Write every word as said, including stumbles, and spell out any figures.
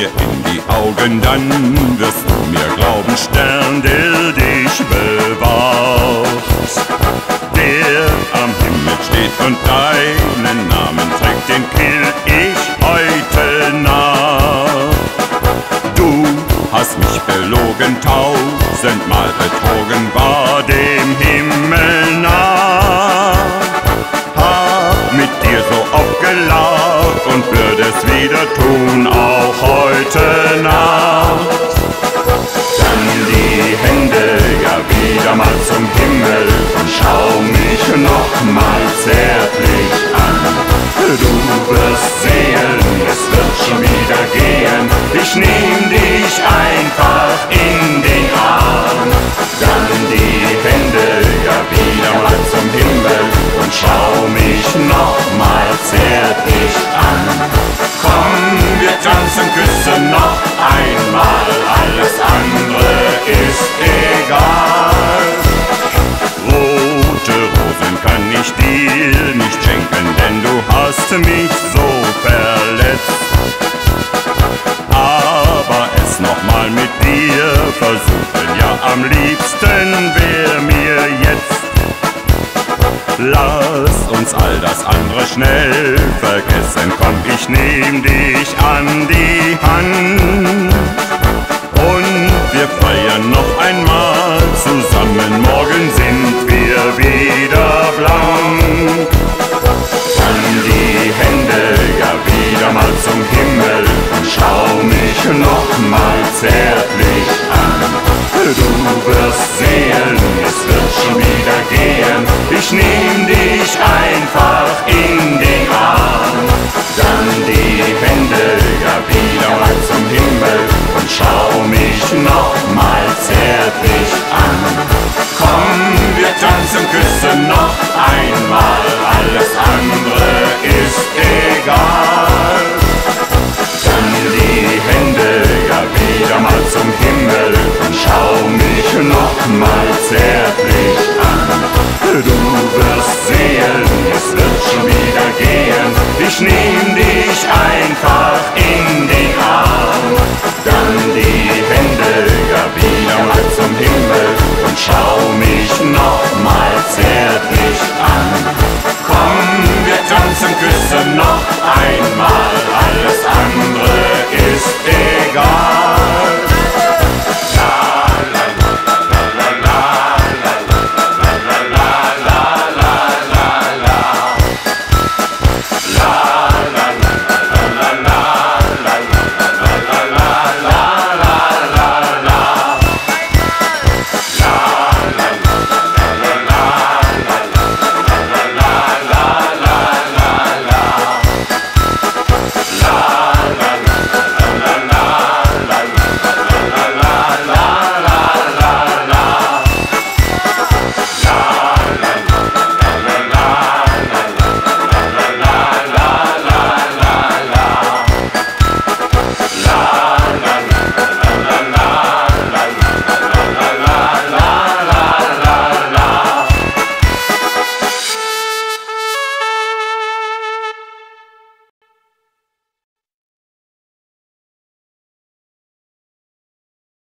mir in die Augen, dann wirst du mir glauben, Stern, der dich bewahrt. Der am Himmel steht und deinen Namen trägt, den kill ich heute Nacht. Du hast mich belogen, tausendmal betrogen, war dem Himmel nah. Hab mit dir so oft gelacht und würde es wieder tun, auch heute Nacht. Dann die Hände ja wieder mal zum Himmel und schau mich noch mal zärtlich an. Du wirst sehen, es wird schon wieder gehen, ich nehm dich einfach in den Arm. Dann die Hände ja wieder mal zum Himmel und schau mich noch mal zärtlich an. Komm, wir tanzen, küssen noch einmal, alles andere ist egal. Rote Rosen kann ich dir nicht schenken, denn du hast mich so verletzt. Aber es nochmal mit dir versuchen, ja am liebsten wär mir jetzt. Lass uns all das andere schnell vergessen, komm, ich nehm dich an die Hand. Und wir feiern noch einmal zusammen, morgen sind wir wieder blank. Dann die Hände ja wieder mal zum Himmel und schau mich noch mal zärtlich an. Du wirst sehen, es wird schon wieder gehen, ich nehm dich einfach in den Arm.